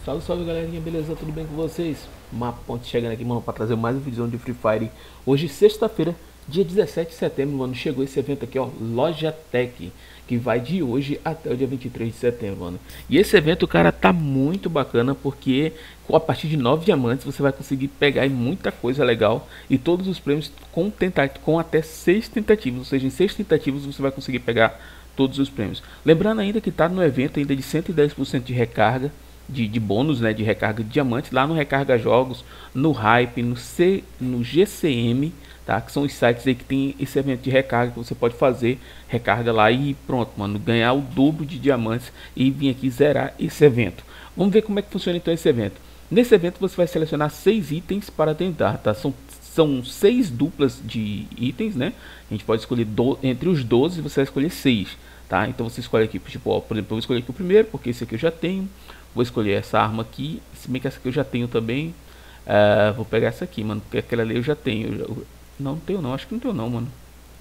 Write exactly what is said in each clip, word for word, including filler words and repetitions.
Salve, salve galerinha, beleza? Tudo bem com vocês? Maponte chegando aqui, mano, pra trazer mais um vídeo de Free Fire. Hoje, sexta-feira, dia dezessete de setembro, mano, chegou esse evento aqui, ó, Loja Tech, que vai de hoje até o dia vinte e três de setembro, mano. E esse evento, cara, tá muito bacana, porque a partir de nove diamantes você vai conseguir pegar muita coisa legal e todos os prêmios com, tenta com até seis tentativas, ou seja, em seis tentativas você vai conseguir pegar todos os prêmios. Lembrando ainda que tá no evento ainda de cento e dez por cento de recarga, de, de bônus, né, de recarga de diamantes lá no Recarga Jogos, no Hype, no, C, no G C M, tá? Que são os sites aí que tem esse evento de recarga que você pode fazer recarga lá e pronto, mano, ganhar o dobro de diamantes e vir aqui zerar esse evento. Vamos ver como é que funciona então esse evento. Nesse evento você vai selecionar seis itens para tentar, tá? São São seis duplas de itens, né? A gente pode escolher do, entre os doze, você vai escolher seis, tá? Então você escolhe aqui, tipo, ó, por exemplo, eu vou escolher aqui o primeiro, porque esse aqui eu já tenho. Vou escolher essa arma aqui, se bem que essa aqui eu já tenho também. Uh, vou pegar essa aqui, mano, porque aquela ali eu já tenho. Eu já, eu, não, não tenho não, acho que não tenho não, mano.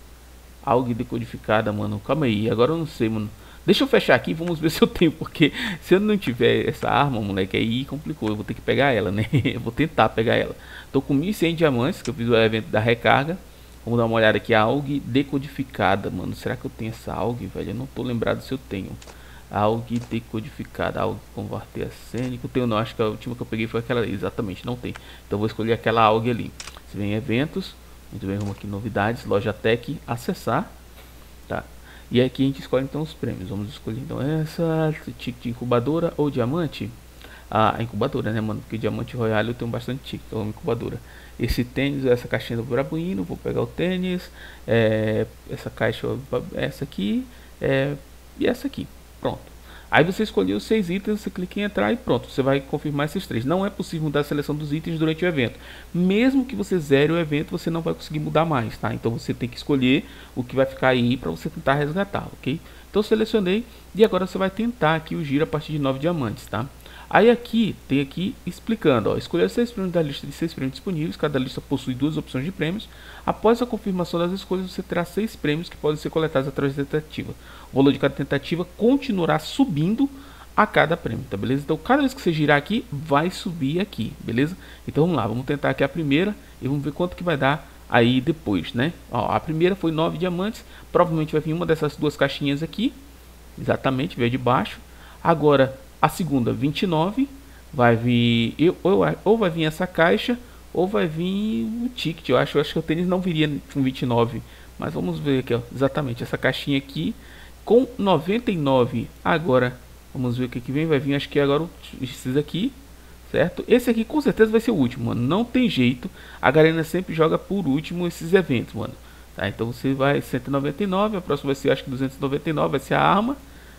Algo decodificada, mano. Calma aí, agora eu não sei, mano. Deixa eu fechar aqui, vamos ver se eu tenho, porque se eu não tiver essa arma, moleque, aí complicou, eu vou ter que pegar ela, né? Eu vou tentar pegar ela. Tô com mil e cem diamantes, que eu fiz o evento da recarga. Vamos dar uma olhada aqui, a A U G decodificada, mano. Será que eu tenho essa A U G, velho? Eu não tô lembrado se eu tenho. A U G decodificada, A U G converter arsênico. Tenho não, acho que a última que eu peguei foi aquela, exatamente, não tem. Então vou escolher aquela A U G ali. Se vem eventos, muito bem, vamos aqui novidades, Loja Tech, acessar, tá? E aqui a gente escolhe então os prêmios. Vamos escolher então essa, ticket de incubadora ou diamante. Ah, a incubadora, né, mano? Porque diamante royal eu tenho bastante ticket, então incubadora. Esse tênis, essa caixinha do Brabuíno, vou pegar o tênis. É, essa caixa, essa aqui, é, e essa aqui. Pronto. Aí você escolheu os seis itens, você clica em entrar e pronto, você vai confirmar esses três. Não é possível mudar a seleção dos itens durante o evento. Mesmo que você zere o evento, você não vai conseguir mudar mais, tá? Então você tem que escolher o que vai ficar aí para você tentar resgatar, ok? Então selecionei e agora você vai tentar aqui o giro a partir de nove diamantes, tá? Aí aqui, tem aqui explicando, ó, escolher seis prêmios da lista de seis prêmios disponíveis, cada lista possui duas opções de prêmios. Após a confirmação das escolhas, você terá seis prêmios que podem ser coletados através da tentativa. O valor de cada tentativa continuará subindo a cada prêmio, tá beleza? Então cada vez que você girar aqui, vai subir aqui, beleza? Então vamos lá, vamos tentar aqui a primeira e vamos ver quanto que vai dar aí depois, né? Ó, a primeira foi nove diamantes, provavelmente vai vir uma dessas duas caixinhas aqui, exatamente, veio de baixo. Agora a segunda, vinte e nove, vai vir, eu, ou, ou vai vir essa caixa, ou vai vir o ticket. Eu acho, eu acho que o tênis não viria com vinte e nove, mas vamos ver aqui, ó, exatamente, essa caixinha aqui, com noventa e nove. Agora, vamos ver o que, que vem, vai vir, acho que agora esses aqui, certo? Esse aqui com certeza vai ser o último, mano, não tem jeito, a Garena sempre joga por último esses eventos, mano. Tá, então você vai cento e noventa e nove, a próxima vai ser, acho que duzentos e noventa e nove, vai ser a arma.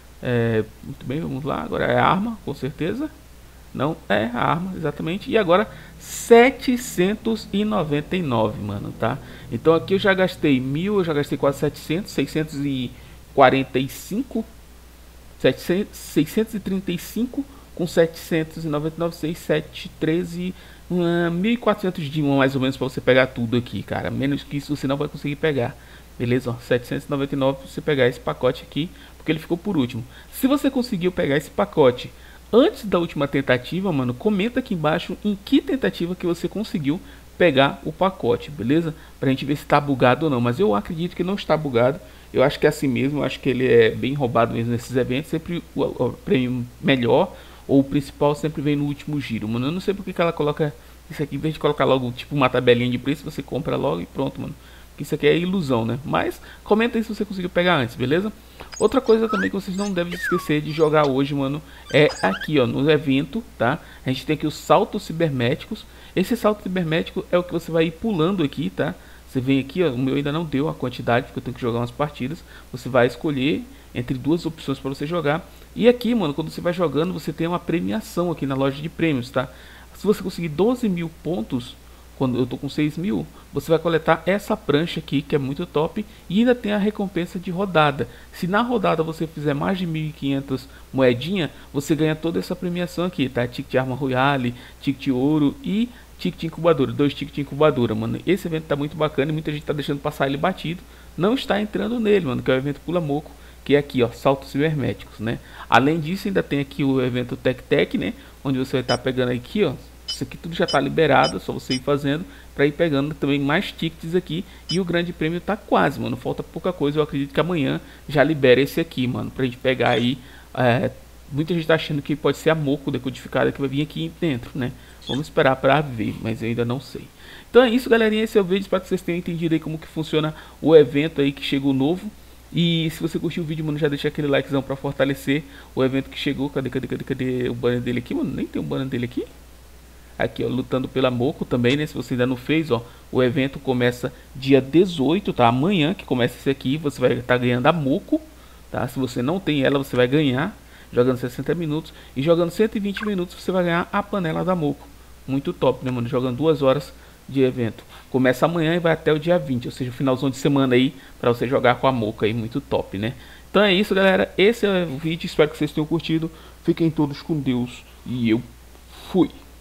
É, muito bem, vamos lá. Agora é a arma, com certeza. Não é a arma, exatamente. E agora setecentos e noventa e nove, mano, tá? Então aqui eu já gastei mil, eu já gastei quase setecentos, seiscentos e quarenta e cinco, setecentos, seiscentos e trinta e cinco com setecentos e noventa e nove, seis, sete, treze, uh, mil e quatrocentos de uma mais ou menos para você pegar tudo aqui, cara. Menos que isso você não vai conseguir pegar. Beleza, ó, setecentos e noventa e nove para você pegar esse pacote aqui, porque ele ficou por último. Se você conseguiu pegar esse pacote antes da última tentativa, mano, comenta aqui embaixo em que tentativa que você conseguiu pegar o pacote, beleza? Pra gente ver se tá bugado ou não, mas eu acredito que não está bugado. Eu acho que é assim mesmo, eu acho que ele é bem roubado mesmo nesses eventos, sempre o, o prêmio melhor ou o principal sempre vem no último giro, mano. Eu não sei porque que ela coloca isso aqui, em vez de colocar logo tipo uma tabelinha de preço, você compra logo e pronto, mano. Isso aqui é ilusão, né? Mas comenta aí se você conseguiu pegar antes, beleza? Outra coisa também que vocês não devem esquecer de jogar hoje, mano, é aqui, ó, no evento, tá? A gente tem aqui os saltos cibernéticos. Esse salto cibernético é o que você vai ir pulando aqui, tá? Você vem aqui, ó, o meu ainda não deu a quantidade, porque eu tenho que jogar umas partidas. Você vai escolher entre duas opções para você jogar. E aqui, mano, quando você vai jogando, você tem uma premiação aqui na loja de prêmios, tá? Se você conseguir doze mil pontos, quando eu tô com seis mil, você vai coletar essa prancha aqui, que é muito top, e ainda tem a recompensa de rodada. Se na rodada você fizer mais de mil e quinhentas moedinha, você ganha toda essa premiação aqui, tá? Ticket arma royale, ticket ouro e ticket incubadora, dois tickets incubadora, mano. Esse evento tá muito bacana e muita gente tá deixando passar ele batido, não está entrando nele, mano, que é o evento Pula Moco, que é aqui, ó, saltos cibernéticos, né? Além disso, ainda tem aqui o evento Tech Tech, né? Onde você vai estar tá pegando aqui, ó. Isso aqui tudo já está liberado, é só você ir fazendo para ir pegando também mais tickets aqui. E o grande prêmio tá quase, mano. Falta pouca coisa, eu acredito que amanhã já libera esse aqui, mano, pra gente pegar aí. É, muita gente tá achando que pode ser a Moco decodificada que vai vir aqui dentro, né? Vamos esperar para ver, mas eu ainda não sei. Então é isso, galerinha, esse é o vídeo, espero que vocês tenham entendido aí como que funciona o evento aí que chegou novo. E se você curtiu o vídeo, mano, já deixa aquele likezão pra fortalecer o evento que chegou. Cadê, cadê, cadê, cadê o banner dele aqui, mano? Nem tem um banner dele aqui. Aqui, ó, lutando pela Moco também, né? Se você ainda não fez, ó, o evento começa dia dezoito, tá? Amanhã que começa esse aqui, você vai estar tá ganhando a Moco, tá? Se você não tem ela, você vai ganhar jogando sessenta minutos. E jogando cento e vinte minutos, você vai ganhar a panela da Moco. Muito top, né, mano? Jogando duas horas de evento. Começa amanhã e vai até o dia vinte, ou seja, o finalzão de semana aí, para você jogar com a Moco aí, muito top, né? Então é isso, galera. Esse é o vídeo, espero que vocês tenham curtido. Fiquem todos com Deus e eu fui.